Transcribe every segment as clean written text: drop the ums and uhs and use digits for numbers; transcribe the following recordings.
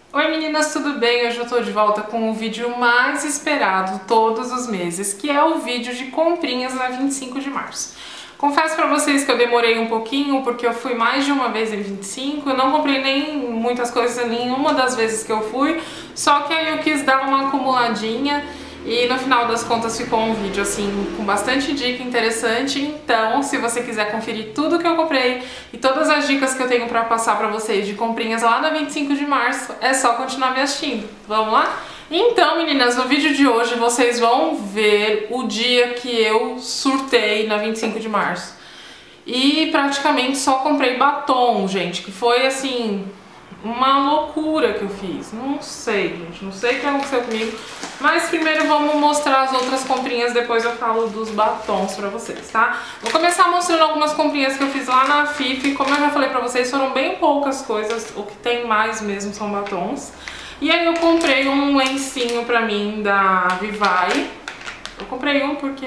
Oi meninas, tudo bem? Hoje eu tô de volta com o vídeo mais esperado todos os meses, que é o vídeo de comprinhas na 25 de março. Confesso pra vocês que eu demorei um pouquinho, porque eu fui mais de uma vez em 25, eu não comprei nem muitas coisas nenhuma das vezes que eu fui, só que aí eu quis dar uma acumuladinha e no final das contas ficou um vídeo assim com bastante dica interessante. Então se você quiser conferir tudo que eu comprei e todas as dicas que eu tenho pra passar pra vocês de comprinhas lá na 25 de março, é só continuar me assistindo. Vamos lá? Então meninas, no vídeo de hoje vocês vão ver o dia que eu surtei na 25 de março. E praticamente só comprei batom, gente, que foi assim uma loucura que eu fiz. Não sei, gente, não sei o que aconteceu comigo. Mas primeiro vamos mostrar as outras comprinhas, depois eu falo dos batons pra vocês, tá? Vou começar mostrando algumas comprinhas que eu fiz lá na Fifi. Como eu já falei pra vocês, foram bem poucas coisas, o que tem mais mesmo são batons. E aí eu comprei um lencinho pra mim da Vivai. Eu comprei um porque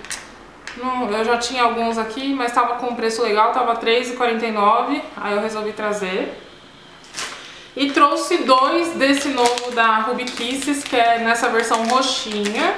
eu já tinha alguns aqui, mas tava com um preço legal, tava R$3,49, aí eu resolvi trazer. E trouxe dois desse novo da Ruby Kisses, que é nessa versão roxinha.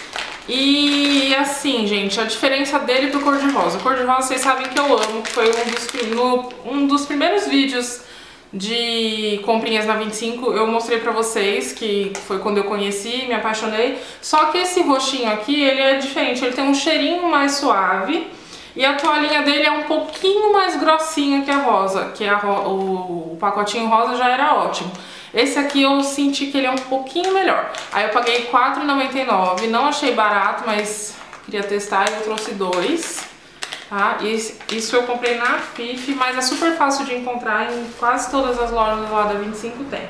E assim, gente, a diferença dele pro cor-de-rosa. O cor-de-rosa vocês sabem que eu amo, que foi um dos primeiros vídeos de comprinhas na 25, eu mostrei pra vocês, que foi quando eu conheci, me apaixonei. Só que esse roxinho aqui, ele é diferente, ele tem um cheirinho mais suave. E a toalhinha dele é um pouquinho mais grossinha que a rosa, que o pacotinho rosa já era ótimo. Esse aqui eu senti que ele é um pouquinho melhor. Aí eu paguei R$4,99, não achei barato, mas queria testar e eu trouxe dois. Tá? Isso eu comprei na Fifi, mas é super fácil de encontrar em quase todas as lojas lá da 25 tem.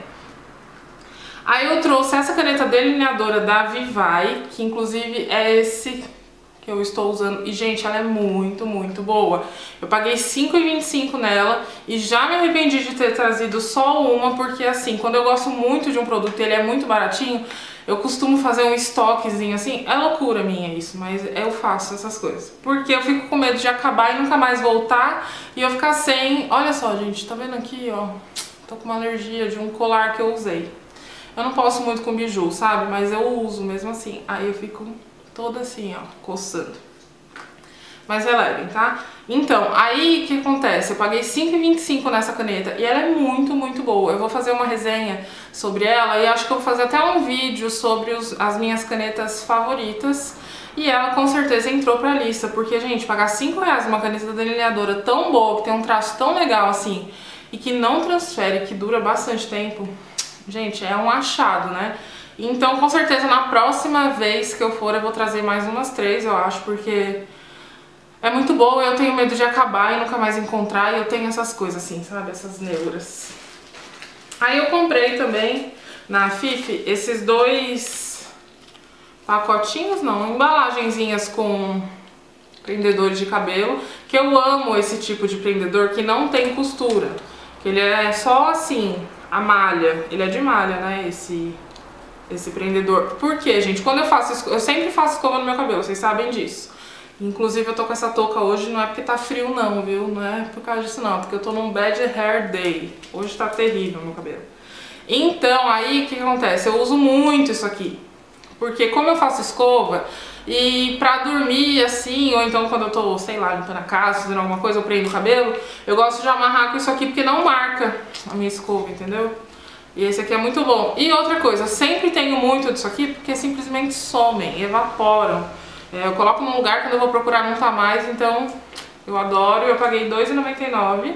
Aí eu trouxe essa caneta delineadora da Vivai, que inclusive é esse que eu estou usando, e gente, ela é muito, muito boa. Eu paguei R$5,25 nela e já me arrependi de ter trazido só uma, porque assim, quando eu gosto muito de um produto e ele é muito baratinho, eu costumo fazer um estoquezinho assim. É loucura minha isso, mas eu faço essas coisas, porque eu fico com medo de acabar e nunca mais voltar e eu ficar sem. Olha só, gente, tá vendo aqui, ó, tô com uma alergia de um colar que eu usei. Eu não posso muito com biju, sabe, mas eu uso mesmo assim, aí eu fico toda assim, ó, coçando. Mas relevem, tá? Então, aí o que acontece? Eu paguei R$5,25 nessa caneta e ela é muito, muito boa. Eu vou fazer uma resenha sobre ela e acho que eu vou fazer até um vídeo sobre as minhas canetas favoritas. E ela com certeza entrou pra lista, porque, gente, pagar R$5 uma caneta delineadora tão boa, que tem um traço tão legal assim, e que não transfere, que dura bastante tempo, gente, é um achado, né? Então, com certeza, na próxima vez que eu for, eu vou trazer mais umas 3, eu acho, porque é muito boa, eu tenho medo de acabar e nunca mais encontrar, e eu tenho essas coisas assim, sabe? Essas neuras. Aí eu comprei também, na Fifi, esses dois pacotinhos, não, embalagenzinhas com prendedores de cabelo, que eu amo esse tipo de prendedor que não tem costura, que ele é só assim, a malha, ele é de malha, né, esse prendedor. Por quê, gente? Quando eu sempre faço escova no meu cabelo, vocês sabem disso. Inclusive eu tô com essa touca hoje, não é porque tá frio não, viu? Não é por causa disso não, porque eu tô num bad hair day. Hoje tá terrível meu cabelo. Então, aí o que acontece? Eu uso muito isso aqui. Porque como eu faço escova, e pra dormir assim, ou então quando eu tô, sei lá, limpando a casa, fazendo alguma coisa, eu prendo o cabelo, eu gosto de amarrar com isso aqui porque não marca a minha escova, entendeu? E esse aqui é muito bom. E outra coisa, eu sempre tenho muito disso aqui porque simplesmente somem, evaporam. Eu coloco num lugar, quando eu vou procurar não tá mais, então eu adoro. Eu paguei R$2,99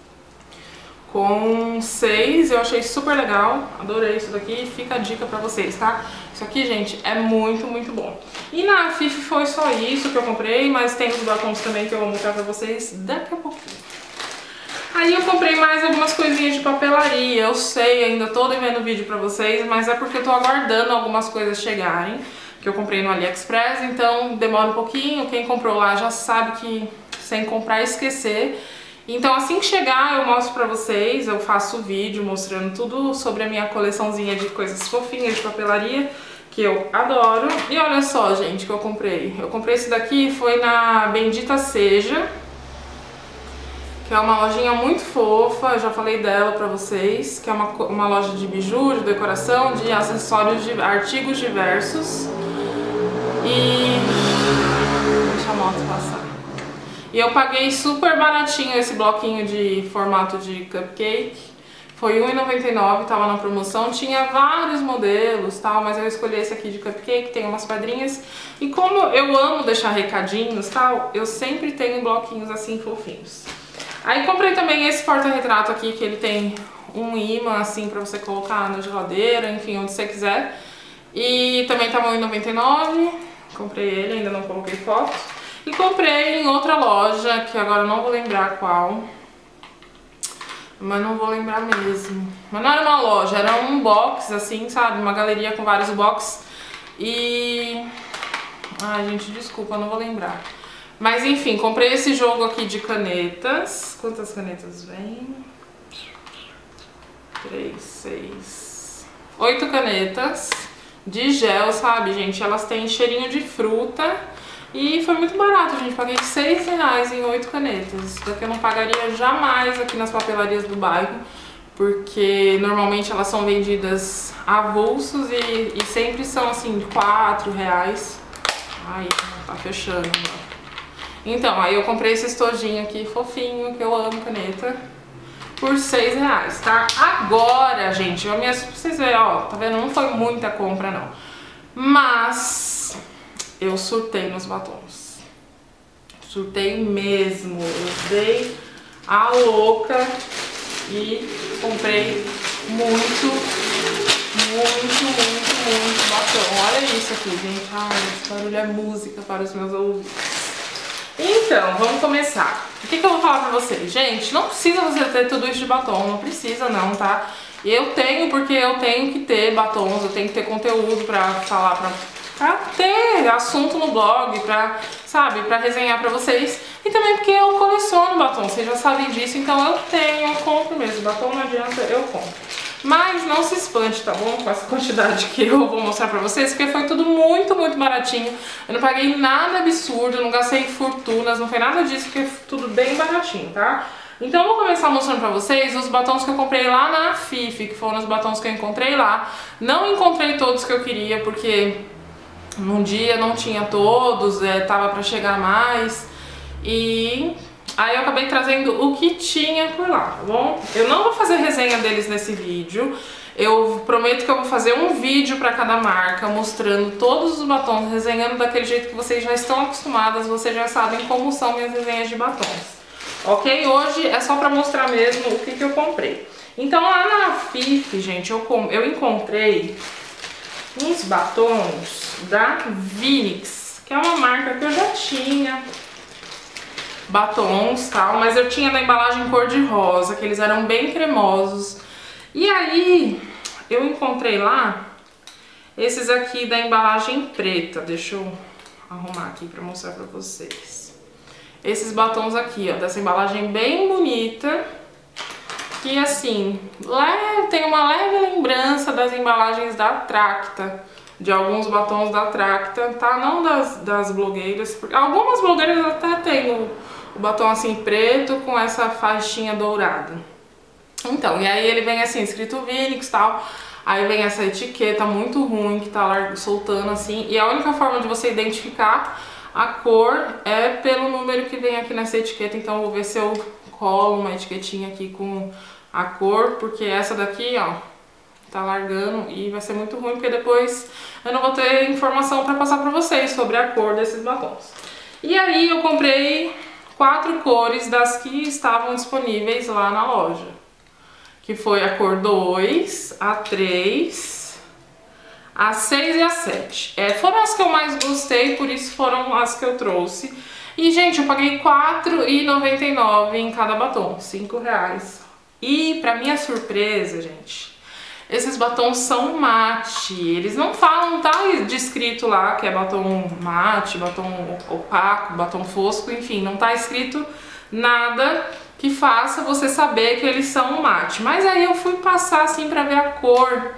com 6, eu achei super legal, adorei isso daqui, fica a dica pra vocês, tá? Isso aqui, gente, é muito, muito bom. E na Fifi foi só isso que eu comprei, mas tem os batons também que eu vou mostrar pra vocês daqui a pouquinho. Aí eu comprei mais algumas coisinhas de papelaria, eu sei, ainda tô devendo vídeo pra vocês, mas é porque eu tô aguardando algumas coisas chegarem, que eu comprei no AliExpress, então demora um pouquinho, quem comprou lá já sabe que sem comprar esquecer. Então assim que chegar eu mostro pra vocês, eu faço vídeo mostrando tudo sobre a minha coleçãozinha de coisas fofinhas de papelaria, que eu adoro. E olha só, gente, que eu comprei. Eu comprei esse daqui, foi na Bendita Seja. que é uma lojinha muito fofa, eu já falei dela pra vocês, que é uma loja de biju, de decoração, de acessórios, de artigos diversos. E... deixa a moto passar. E eu paguei super baratinho esse bloquinho de formato de cupcake. Foi R$1,99, tava na promoção, tinha vários modelos, tal, mas eu escolhi esse aqui de cupcake, tem umas pedrinhas. E como eu amo deixar recadinhos, tal, eu sempre tenho bloquinhos assim fofinhos. Aí comprei também esse porta-retrato aqui, que ele tem um imã assim pra você colocar na geladeira, enfim, onde você quiser. E também tava R$1,99, comprei ele, ainda não coloquei foto. E comprei em outra loja, que agora eu não vou lembrar qual. Mas não vou lembrar mesmo. Mas não era uma loja, era um box assim, sabe? Uma galeria com vários boxes. E... ai, gente, desculpa, não vou lembrar. Mas enfim, comprei esse jogo aqui de canetas. Quantas canetas vem? 3, 6... 8 canetas de gel, sabe, gente? Elas têm cheirinho de fruta. E foi muito barato, gente. Paguei R$6 em 8 canetas. Isso daqui eu não pagaria jamais aqui nas papelarias do bairro, porque normalmente elas são vendidas avulsos e sempre são assim de R$4. Ai, tá fechando. Então, aí eu comprei esse estojinho aqui fofinho, que eu amo caneta, por R$6, tá? Agora, gente, pra vocês verem, ó, tá vendo? Não foi muita compra, não. Mas eu surtei nos batons. Surtei mesmo. Eu dei a louca e comprei muito batom. Olha isso aqui, gente. Ai, esse barulho é música para os meus ouvidos. Então, vamos começar. O que eu vou falar pra vocês? Gente, não precisa você ter tudo isso de batom, não precisa não, tá? Eu tenho, porque eu tenho que ter batons, eu tenho que ter conteúdo pra falar, pra ter assunto no blog, pra, sabe, pra resenhar pra vocês. E também porque eu coleciono batom, vocês já sabem disso, então eu tenho, eu compro mesmo. Batom não adianta, eu compro. Mas não se espante, tá bom? Com essa quantidade que eu vou mostrar pra vocês, porque foi tudo muito baratinho. Eu não paguei nada absurdo, não gastei fortunas, não foi nada disso, porque foi tudo bem baratinho, tá? Então eu vou começar mostrando pra vocês os batons que eu comprei lá na Fifi, que foram os batons que eu encontrei lá. Não encontrei todos que eu queria, porque num dia não tinha todos, tava pra chegar mais. E aí eu acabei trazendo o que tinha por lá, tá bom? Eu não vou fazer resenha deles nesse vídeo. Eu prometo que eu vou fazer um vídeo pra cada marca, mostrando todos os batons, resenhando daquele jeito que vocês já estão acostumadas, vocês já sabem como são minhas resenhas de batons. Ok? Hoje é só pra mostrar mesmo o que eu comprei. Então lá na Fifi, gente, eu encontrei uns batons da Vinix, que é uma marca que eu já tinha batons, tal, mas eu tinha na embalagem cor de rosa, que eles eram bem cremosos. E aí eu encontrei lá esses aqui da embalagem preta. Deixa eu arrumar aqui pra mostrar pra vocês. Esses batons aqui, ó, dessa embalagem bem bonita, que assim, tem uma leve lembrança das embalagens da Tracta, de alguns batons da Tracta, tá? Não das blogueiras, porque algumas blogueiras até tem o batom assim preto com essa faixinha dourada. Então, e aí ele vem assim, escrito Vinix e tal, aí vem essa etiqueta muito ruim que tá soltando assim, e a única forma de você identificar a cor é pelo número que vem aqui nessa etiqueta. Então eu vou ver se eu colo uma etiquetinha aqui com a cor, porque essa daqui, ó, tá largando e vai ser muito ruim, porque depois eu não vou ter informação pra passar pra vocês sobre a cor desses batons. E aí eu comprei 4 cores das que estavam disponíveis lá na loja, que foi a cor 2, a 3, a 6 e a 7. Foram as que eu mais gostei, por isso foram as que eu trouxe. E, gente, eu paguei R$4,99 em cada batom, R$5. E, pra minha surpresa, gente, esses batons são mate. Eles não falam, tá descrito lá que é batom mate, batom opaco, batom fosco, enfim, não tá escrito nada que faça você saber que eles são mate. Mas aí eu fui passar assim pra ver a cor,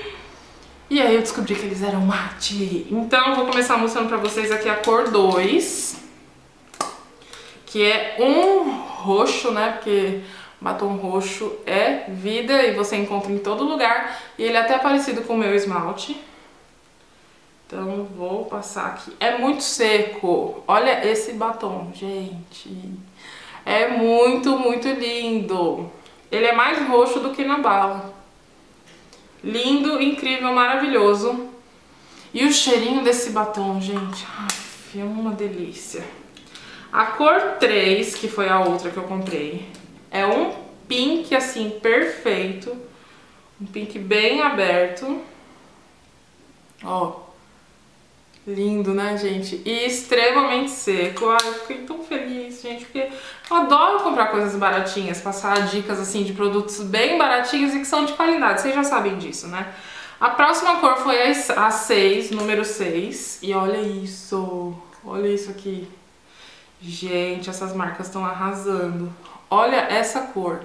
e aí eu descobri que eles eram mate. Então eu vou começar mostrando pra vocês aqui a cor 2, que é um roxo, né? Porque batom roxo é vida e você encontra em todo lugar. E ele é até parecido com o meu esmalte. Então vou passar aqui. É muito seco. Olha esse batom, gente. É muito, muito lindo. Ele é mais roxo do que na bala. Lindo, incrível, maravilhoso. E o cheirinho desse batom, gente, ai, é uma delícia. A cor 3, que foi a outra que eu comprei, é um pink, assim, perfeito. Um pink bem aberto. Ó, lindo, né, gente? E extremamente seco. Ai, eu fiquei tão feliz, gente, porque eu adoro comprar coisas baratinhas, passar dicas, assim, de produtos bem baratinhos e que são de qualidade. Vocês já sabem disso, né? A próxima cor foi a 6, número 6. E olha isso aqui. Gente, essas marcas estão arrasando. Olha essa cor.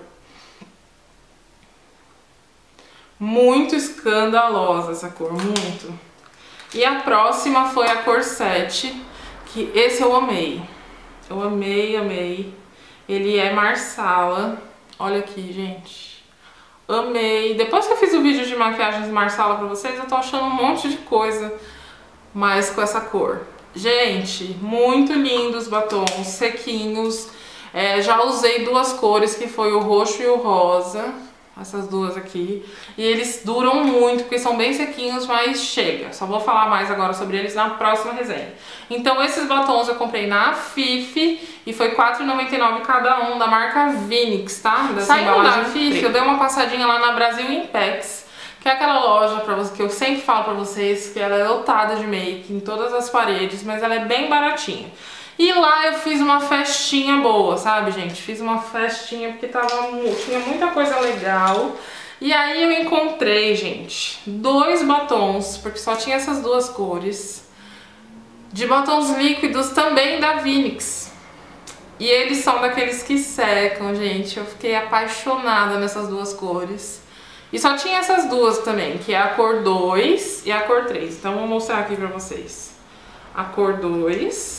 Muito escandalosa essa cor, muito. E a próxima foi a cor 7, que esse eu amei. Eu amei, amei. Ele é Marsala. Olha aqui, gente. Amei. Depois que eu fiz o vídeo de maquiagens Marsala pra vocês, eu tô achando um monte de coisa mais com essa cor. Gente, muito lindos os batons, sequinhos. Já usei duas cores, que foi o roxo e o rosa. Essas duas aqui. E eles duram muito, porque são bem sequinhos, mas chega. Só vou falar mais agora sobre eles na próxima resenha. Então esses batons eu comprei na Fifi e foi R$ 4,99 cada um, da marca Vinix, tá? Saindo da Fifi, eu dei uma passadinha lá na Brasil Impex, que é aquela loja que eu sempre falo pra vocês, que ela é lotada de make em todas as paredes, mas ela é bem baratinha. E lá eu fiz uma festinha boa, sabe, gente? Fiz uma festinha porque tinha muita coisa legal. E aí eu encontrei, gente, 2 batons, porque só tinha essas duas cores, de batons líquidos também da Vinix. E eles são daqueles que secam, gente. Eu fiquei apaixonada nessas duas cores. E só tinha essas duas também, que é a cor 2 e a cor 3. Então vou mostrar aqui pra vocês. A cor 2...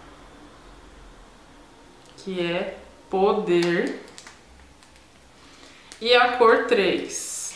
que é Poder, e a cor 3.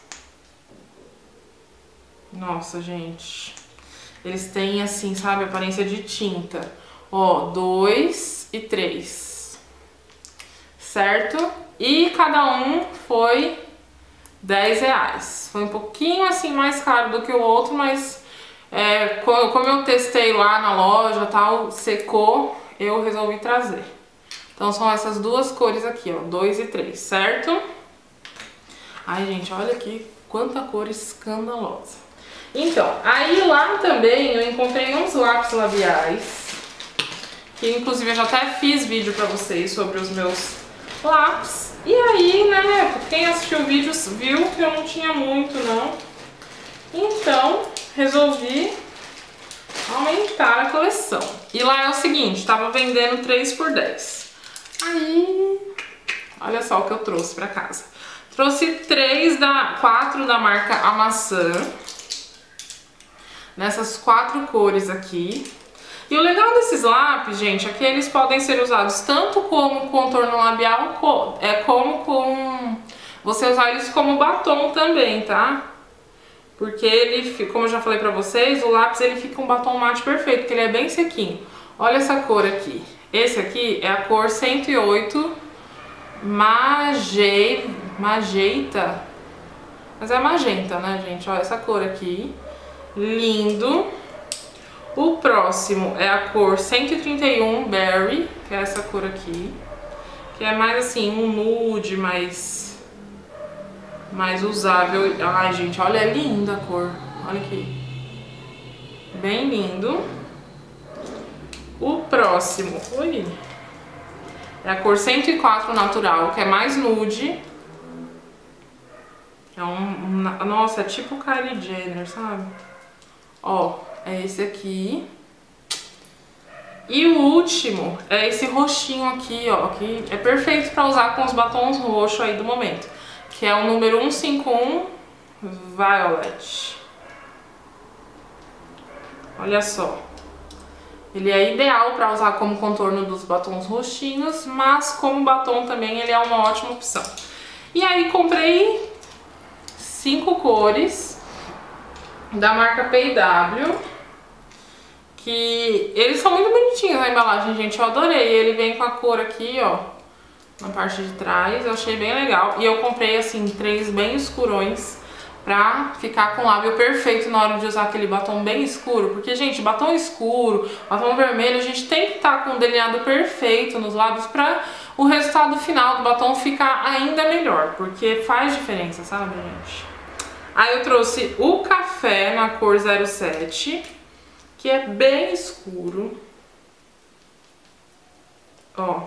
Nossa, gente, eles têm assim, sabe, aparência de tinta. Ó, 2 e 3, certo? E cada um foi R$10. Foi um pouquinho assim mais caro do que o outro, mas como eu testei lá na loja, tal, secou, eu resolvi trazer. Então são essas duas cores aqui, ó, 2 e 3, certo? Ai, gente, olha aqui quanta cor escandalosa. Então, aí lá também eu encontrei uns lápis labiais, que inclusive eu já até fiz vídeo pra vocês sobre os meus lápis. E aí, né, quem assistiu o vídeo viu que eu não tinha muito, não. Então, resolvi aumentar a coleção. E lá é o seguinte, tava vendendo 3 por 10. Aí, olha só o que eu trouxe pra casa. Trouxe 4 da marca A Maçã, nessas 4 cores aqui. E o legal desses lápis, gente, é que eles podem ser usados tanto como contorno labial, como com você usar eles como batom também, tá? Porque ele, como eu já falei pra vocês, o lápis ele fica um batom mate perfeito, porque ele é bem sequinho. Olha essa cor aqui. Esse aqui é a cor 108 Magenta. Mas é magenta, né, gente? Olha essa cor aqui. Lindo. O próximo é a cor 131 Berry, que é essa cor aqui. Que é mais assim, um nude, mais usável. Ai, gente, olha, é linda a cor. Olha aqui. Bem lindo. O próximo, é a cor 104 Natural, que é mais nude. É nossa, é tipo Kylie Jenner, sabe? Ó, é esse aqui. E o último é esse roxinho aqui, ó, que é perfeito pra usar com os batons roxos aí do momento. Que é o número 151 Violet. Olha só. Ele é ideal para usar como contorno dos batons roxinhos, mas como batom também ele é uma ótima opção. E aí comprei 5 cores da marca P&W, que eles são muito bonitinhos na embalagem, gente, eu adorei. Ele vem com a cor aqui, ó, na parte de trás, eu achei bem legal. E eu comprei, assim, 3 bem escurões pra ficar com o lábio perfeito na hora de usar aquele batom bem escuro. Porque, gente, batom escuro, batom vermelho, a gente tem que estar com o delineado perfeito nos lábios pra o resultado final do batom ficar ainda melhor. Porque faz diferença, sabe, gente? Aí eu trouxe o café na cor 07, que é bem escuro. Ó.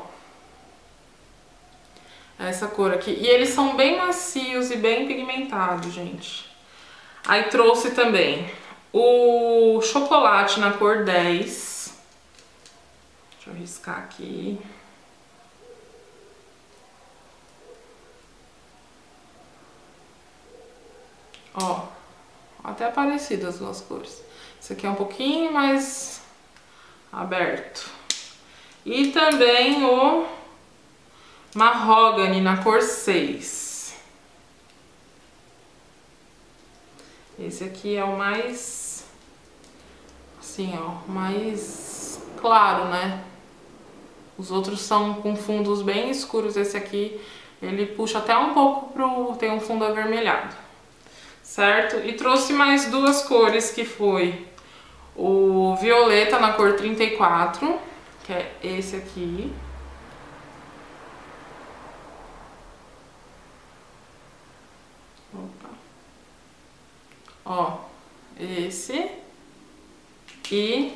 Essa cor aqui. E eles são bem macios e bem pigmentados, gente. Aí trouxe também o chocolate na cor 10. Deixa eu riscar aqui. Ó, até parecido as duas cores. Esse aqui é um pouquinho mais aberto. E também o Mahogany na cor 6. Esse aqui é o mais, assim, ó, mais claro, né? Os outros são com fundos bem escuros. Esse aqui, ele puxa até um pouco pro... tem um fundo avermelhado, certo? E trouxe mais 2 cores, que foi o violeta na cor 34, que é esse aqui. Opa. Ó, esse. E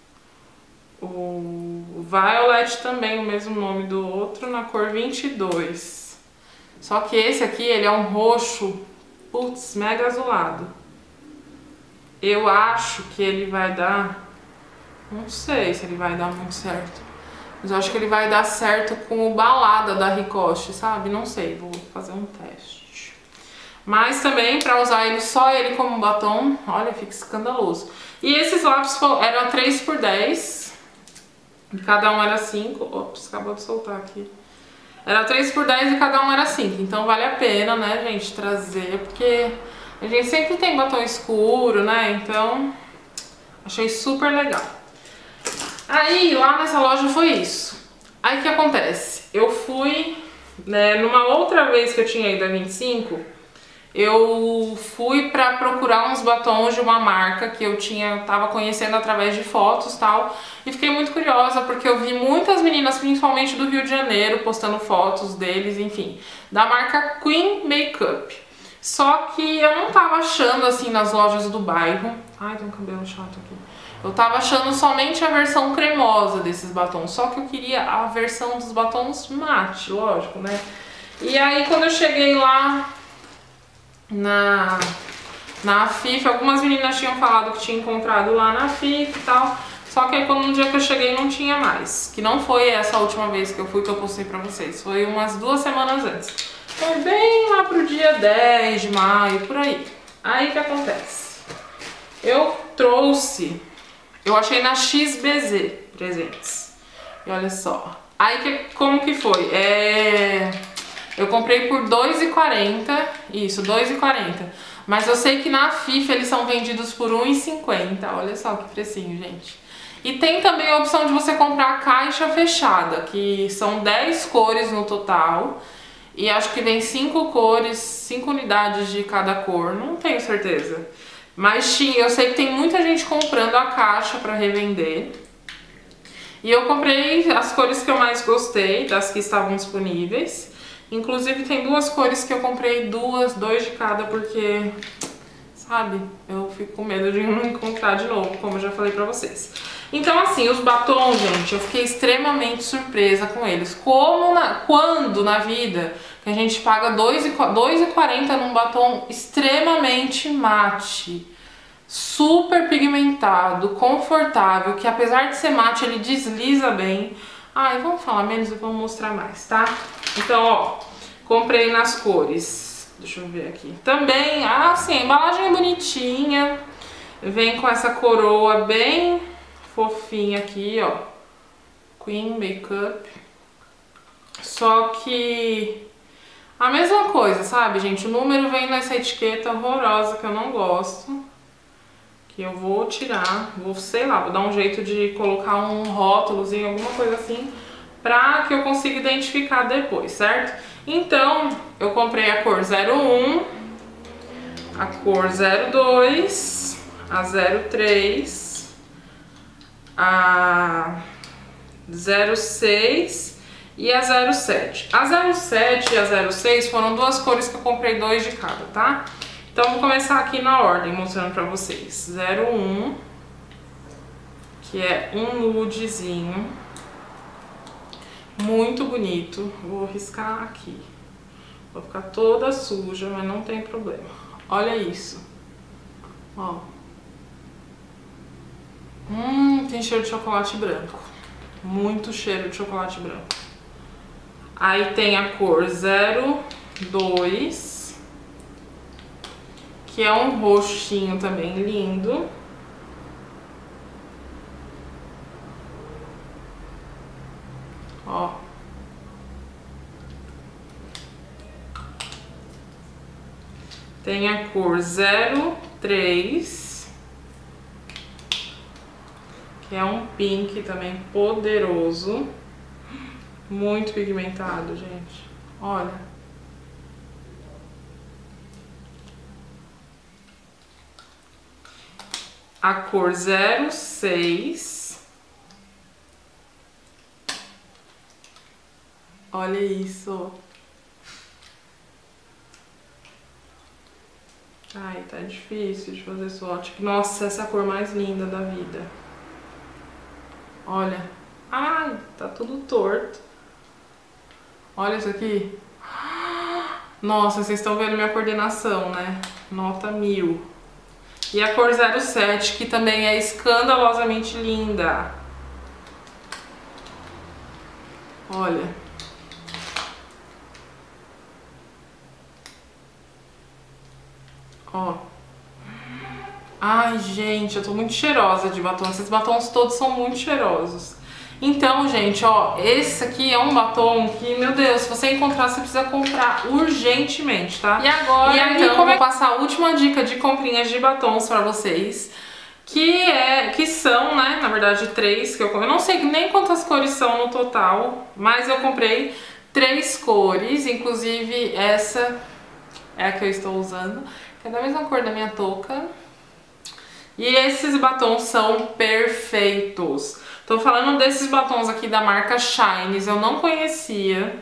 o violet também, o mesmo nome do outro, na cor 22. Só que esse aqui, ele é um roxo, putz, mega azulado. Eu acho que ele vai dar... não sei se ele vai dar muito certo. Mas eu acho que ele vai dar certo com o Balada da Ricoche, sabe? Não sei, vou fazer um teste. Mas também, pra usar ele só ele como batom, olha, fica escandaloso. E esses lápis eram 3 por 10. E cada um era 5. Ops, acabou de soltar aqui. Era 3 por 10 e cada um era 5. Então vale a pena, né, gente, trazer, porque a gente sempre tem batom escuro, né? Então, achei super legal. Aí, lá nessa loja foi isso. Aí, o que acontece? Eu fui, né, numa outra vez que eu tinha ido a 25, eu fui pra procurar uns batons de uma marca que eu tava conhecendo através de fotos e tal, e fiquei muito curiosa porque eu vi muitas meninas, principalmente do Rio de Janeiro, postando fotos deles, enfim, da marca Queen Makeup. Só que eu não tava achando assim nas lojas do bairro. Ai, tem um cabelo chato aqui. Eu tava achando somente a versão cremosa desses batons, só que eu queria a versão dos batons mate, lógico, né? E aí quando eu cheguei lá na Afif, algumas meninas tinham falado que tinha encontrado lá na Afif e tal, só que aí quando um dia que eu cheguei não tinha mais, que não foi essa última vez que eu fui que eu postei pra vocês, foi umas 2 semanas antes. Foi bem lá pro dia 10 de maio, por aí. Aí o que acontece? Eu trouxe, eu achei na XBZ presentes, e olha só. Aí como que foi? Eu comprei por R$2,40, isso, R$2,40. Mas eu sei que na FIFA eles são vendidos por R$1,50. Olha só que precinho, gente. E tem também a opção de você comprar a caixa fechada, que são 10 cores no total. E acho que vem 5 cores, 5 unidades de cada cor, não tenho certeza. Mas eu sei que tem muita gente comprando a caixa para revender. E eu comprei as cores que eu mais gostei, das que estavam disponíveis. Inclusive tem 2 cores que eu comprei, 2 de cada, porque, sabe, eu fico com medo de não encontrar de novo, como eu já falei pra vocês. Então assim, os batons, gente, eu fiquei extremamente surpresa com eles. Quando na vida que a gente paga R$2,40 num batom extremamente mate, super pigmentado, confortável, que apesar de ser mate, ele desliza bem. Ai, vamos falar menos e vamos mostrar mais, tá? Então, ó, comprei nas cores, deixa eu ver aqui. Também, assim, a embalagem é bonitinha, vem com essa coroa bem fofinha aqui, ó. Queen Makeup. Só que a mesma coisa, sabe, gente? O número vem nessa etiqueta horrorosa que eu não gosto. Que eu vou tirar, vou, sei lá, vou dar um jeito de colocar um rótulozinho, alguma coisa assim, pra que eu consiga identificar depois, certo? Então, eu comprei a cor 01, a cor 02, a 03, a 06 e a 07. A 07 e a 06 foram duas cores que eu comprei 2 de cada, tá? Então, vou começar aqui na ordem, mostrando pra vocês. 01, que é um nudezinho, muito bonito. Vou riscar aqui. Vou ficar toda suja, mas não tem problema. Olha isso. Ó. Tem cheiro de chocolate branco. Muito cheiro de chocolate branco. Aí tem a cor 02. Que é um roxinho também lindo. Ó. Tem a cor 03. Que é um pink também poderoso. Muito pigmentado, gente. Olha. A cor 06. Olha isso. Ai, tá difícil de fazer swatch. Nossa, essa é a cor mais linda da vida. Olha. Ai, tá tudo torto. Olha isso aqui. Nossa, vocês estão vendo minha coordenação, né? Nota 1000. E a cor 07, que também é escandalosamente linda. Olha. Ó. Ai, gente, eu tô muito cheirosa de batom. Esses batons todos são muito cheirosos. Então, gente, ó, esse aqui é um batom que, meu Deus, se você encontrar, você precisa comprar urgentemente, tá? E agora, então, eu vou passar a última dica de comprinhas de batons pra vocês, que são, né, na verdade, 3 que eu comprei. Eu não sei nem quantas cores são no total, mas eu comprei 3 cores, inclusive essa é a que eu estou usando, que é da mesma cor da minha touca. E esses batons são perfeitos. Tô falando desses batons aqui da marca Shines, eu não conhecia.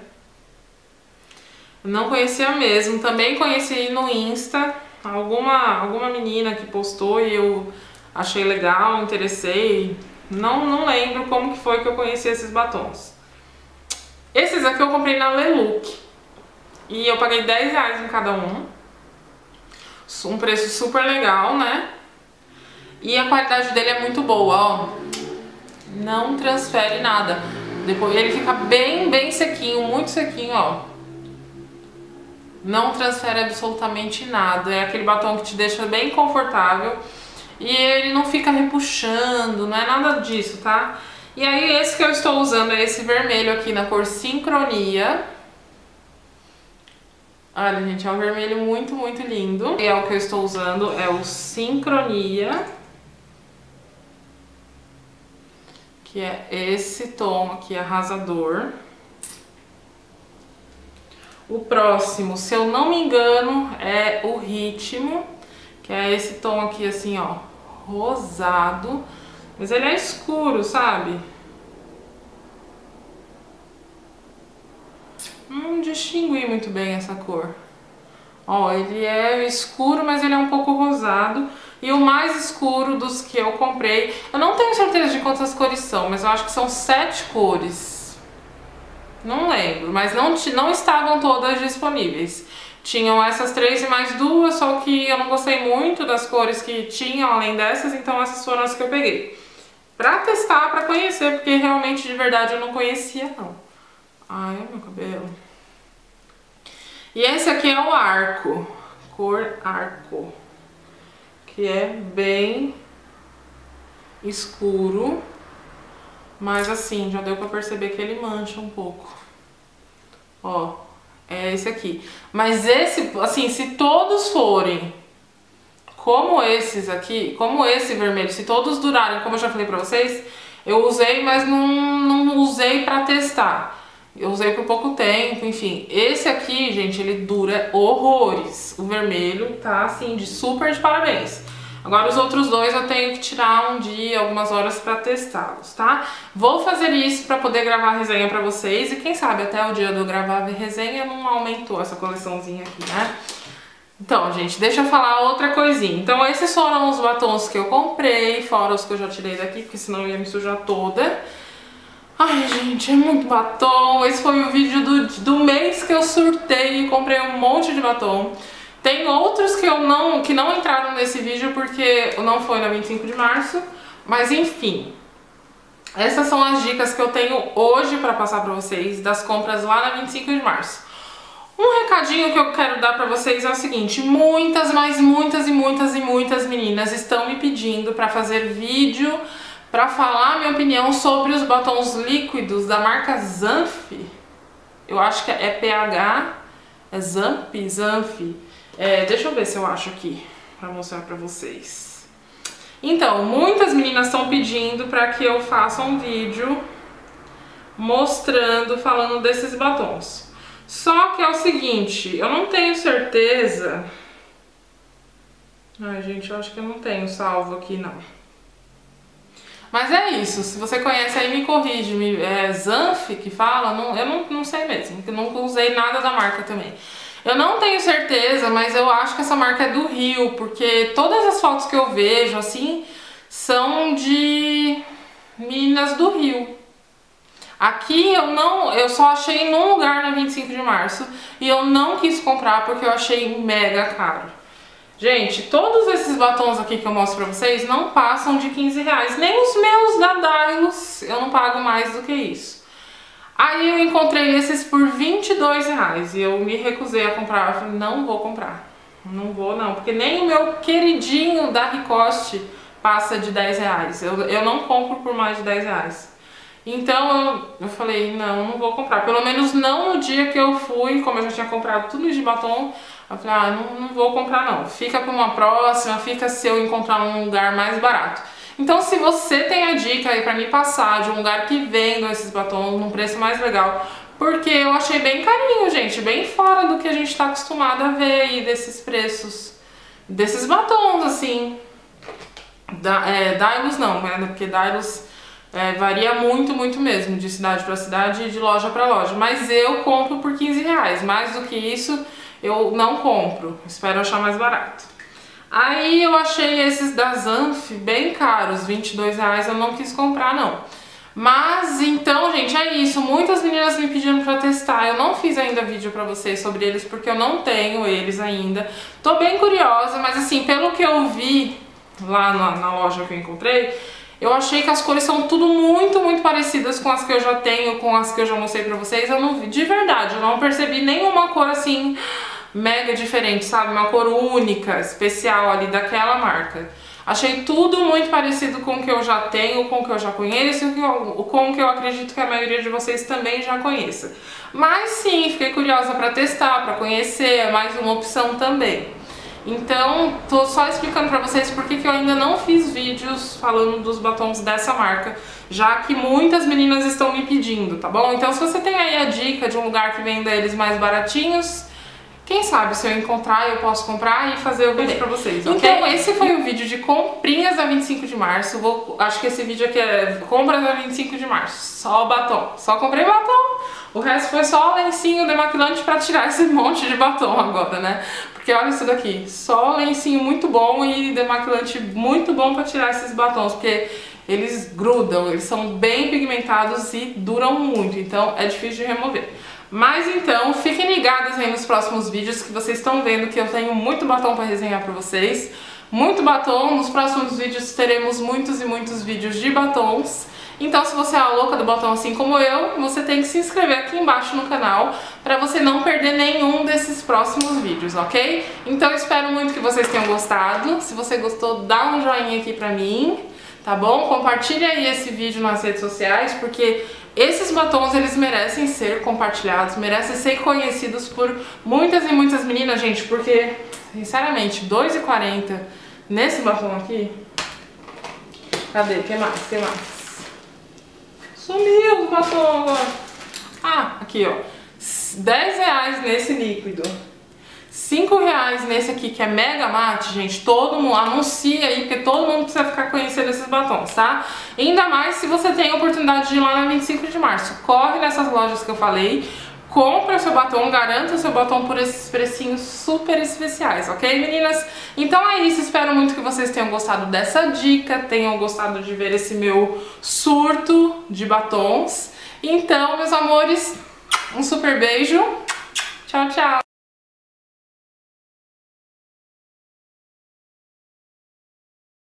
Não conhecia mesmo, também conheci no Insta, alguma menina que postou e eu achei legal, interessei. Não lembro como que foi que eu conheci esses batons. Esses aqui eu comprei na Lelook e eu paguei R$10 em cada um. Um preço super legal, né? E a qualidade dele é muito boa, ó. Não transfere nada. Depois ele fica bem sequinho, muito sequinho, ó. Não transfere absolutamente nada. É aquele batom que te deixa bem confortável. E ele não fica repuxando, não é nada disso, tá? E aí esse que eu estou usando é esse vermelho aqui na cor Sincronia. Olha, gente, é um vermelho muito lindo. E é o que eu estou usando, é o Sincronia. Que é esse tom aqui, arrasador. O próximo, se eu não me engano, é o Ritmo, que é esse tom aqui assim, ó, rosado. Mas ele é escuro, sabe? Não distingui muito bem essa cor. Ó, ele é escuro, mas ele é um pouco rosado. E o mais escuro dos que eu comprei, eu não tenho certeza de quantas cores são, mas eu acho que são 7 cores. Não lembro, mas não estavam todas disponíveis. Tinham essas 3 e mais 2, só que eu não gostei muito das cores que tinham além dessas, então essas foram as que eu peguei. Pra testar, pra conhecer, porque realmente de verdade eu não conhecia não. Ai, meu cabelo. E esse aqui é o Arco, cor Arco. Que é bem escuro, mas assim, já deu pra perceber que ele mancha um pouco. Ó, é esse aqui. Mas esse, assim, se todos forem como esses aqui, como esse vermelho, se todos durarem, como eu já falei pra vocês, eu usei, mas não usei pra testar. Eu usei por pouco tempo, enfim. Esse aqui, gente, ele dura horrores. O vermelho tá, assim, de super de parabéns. Agora os outros dois eu tenho que tirar um dia, algumas horas pra testá-los, tá? Vou fazer isso pra poder gravar a resenha pra vocês e quem sabe até o dia de eu gravar a resenha não aumentou essa coleçãozinha aqui, né? Então, gente, deixa eu falar outra coisinha. Então, esses foram os batons que eu comprei, fora os que eu já tirei daqui, porque senão eu ia me sujar toda. Ai, gente, é muito batom. Esse foi o vídeo do mês que eu surtei e comprei um monte de batom. Tem outros que não entraram nesse vídeo porque não foi na 25 de março, mas enfim. Essas são as dicas que eu tenho hoje pra passar pra vocês das compras lá na 25 de março. Um recadinho que eu quero dar pra vocês é o seguinte, muitas, mas muitas e muitas e muitas meninas estão me pedindo pra fazer vídeo pra falar a minha opinião sobre os batons líquidos da marca Zanf. Eu acho que é PH, é Zanf. Deixa eu ver se eu acho aqui pra mostrar pra vocês. Então, muitas meninas estão pedindo pra que eu faça um vídeo mostrando, falando desses batons. Só que é o seguinte, eu não tenho certeza... Ai, gente, eu acho que eu não tenho salvo aqui, não. Mas é isso, se você conhece aí me corrige, é Zanf que fala? Eu não sei mesmo, porque eu nunca usei nada da marca também. Eu não tenho certeza, mas eu acho que essa marca é do Rio, porque todas as fotos que eu vejo, assim, são de meninas do Rio. Aqui eu só achei num lugar na 25 de março e eu não quis comprar porque eu achei mega caro. Gente, todos esses batons aqui que eu mostro pra vocês não passam de 15 reais. Nem os meus da Dylos eu não pago mais do que isso. Aí eu encontrei esses por 22 reais e eu me recusei a comprar. Eu falei, não vou comprar. Não vou não, porque nem o meu queridinho da Ricoste passa de 10 reais. Eu não compro por mais de 10 reais. Então eu falei, não vou comprar. Pelo menos não no dia que eu fui, como eu já tinha comprado tudo de batom. Eu falei, não vou comprar não. Fica para uma próxima, fica se eu encontrar um lugar mais barato. Então se você tem a dica aí pra me passar de um lugar que vendam esses batons num preço mais legal, porque eu achei bem carinho, gente, bem fora do que a gente tá acostumado a ver aí desses preços, desses batons, assim. Dylos não, né, porque Dylos varia muito, muito mesmo, de cidade pra cidade e de loja pra loja. Mas eu compro por 15 reais, mais do que isso eu não compro, espero achar mais barato. Aí eu achei esses da Zanf bem caros, 22 reais, eu não quis comprar não. Mas então, gente, é isso. Muitas meninas me pediram pra testar. Eu não fiz ainda vídeo pra vocês sobre eles porque eu não tenho eles ainda. Tô bem curiosa, mas assim, pelo que eu vi lá na loja que eu encontrei, eu achei que as cores são tudo muito, muito parecidas com as que eu já tenho, com as que eu já mostrei pra vocês. Eu não vi, de verdade, eu não percebi nenhuma cor assim mega diferente, sabe? Uma cor única, especial ali daquela marca. Achei tudo muito parecido com o que eu já tenho, com o que eu já conheço e com o que eu acredito que a maioria de vocês também já conheça. Mas sim, fiquei curiosa pra testar, pra conhecer, é mais uma opção também. Então, tô só explicando pra vocês porque que eu ainda não fiz vídeos falando dos batons dessa marca, já que muitas meninas estão me pedindo, tá bom? Então, se você tem aí a dica de um lugar que venda eles mais baratinhos, quem sabe se eu encontrar eu posso comprar e fazer o vídeo pra vocês, ok? Então esse foi o vídeo de comprinhas da 25 de março. Acho que esse vídeo aqui é compras da 25 de março. Só o batom. Só comprei batom. O resto foi só lencinho demaquilante pra tirar esse monte de batom agora, né? Porque olha isso daqui. Só lencinho muito bom e demaquilante muito bom pra tirar esses batons. Porque eles grudam, eles são bem pigmentados e duram muito. Então é difícil de remover. Mas então, fiquem ligados aí nos próximos vídeos que vocês estão vendo que eu tenho muito batom para resenhar para vocês. Muito batom, nos próximos vídeos teremos muitos e muitos vídeos de batons. Então se você é a louca do batom assim como eu, você tem que se inscrever aqui embaixo no canal para você não perder nenhum desses próximos vídeos, ok? Então eu espero muito que vocês tenham gostado. Se você gostou, dá um joinha aqui pra mim. tá bom? Compartilha aí esse vídeo nas redes sociais, porque esses batons, eles merecem ser compartilhados, merecem ser conhecidos por muitas e muitas meninas, gente, porque, sinceramente, R$2,40 nesse batom aqui... Cadê? Tem mais, tem mais. Sumiu o batom agora. Ah, aqui, ó. R$10 nesse líquido. R$5 nesse aqui, que é mega mate, gente. Todo mundo anuncia aí, porque todo mundo precisa ficar conhecendo esses batons, tá? Ainda mais se você tem a oportunidade de ir lá na 25 de março. Corre nessas lojas que eu falei, compra seu batom, garanta seu batom por esses precinhos super especiais, ok, meninas? Então é isso, espero muito que vocês tenham gostado dessa dica, tenham gostado de ver esse meu surto de batons. Então, meus amores, um super beijo. Tchau, tchau!